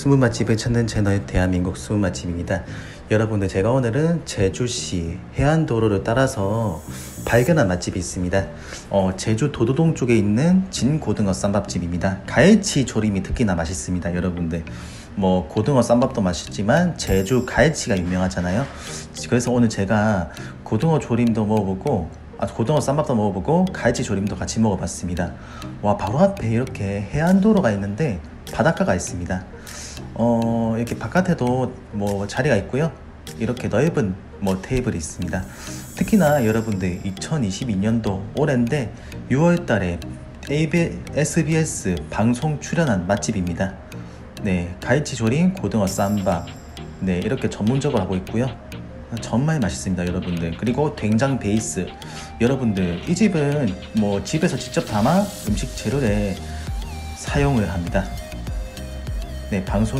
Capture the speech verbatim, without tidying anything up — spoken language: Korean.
숨은 맛집을 찾는 채널 대한민국 숨은 맛집입니다. 여러분들, 제가 오늘은 제주시 해안도로를 따라서 발견한 맛집이 있습니다. 어, 제주 도도동 쪽에 있는 진고등어 쌈밥집입니다. 갈치 조림이 특히나 맛있습니다. 여러분들, 뭐 고등어 쌈밥도 맛있지만 제주 갈치가 유명하잖아요. 그래서 오늘 제가 고등어 조림도 먹어보고 아, 고등어 쌈밥도 먹어보고 갈치 조림도 같이 먹어봤습니다. 와, 바로 앞에 이렇게 해안도로가 있는데 바닷가가 있습니다. 어, 이렇게 바깥에도 뭐 자리가 있고요. 이렇게 넓은 뭐 테이블이 있습니다. 특히나 여러분들, 이천이십이 년도 올해인데 유월 달에 에스비에스 방송 출연한 맛집입니다. 네, 갈치 조림, 고등어 쌈밥, 네, 이렇게 전문적으로 하고 있고요. 정말 맛있습니다, 여러분들. 그리고 된장 베이스, 여러분들, 이 집은 뭐 집에서 직접 담아 음식 재료에 사용을 합니다. 네, 방송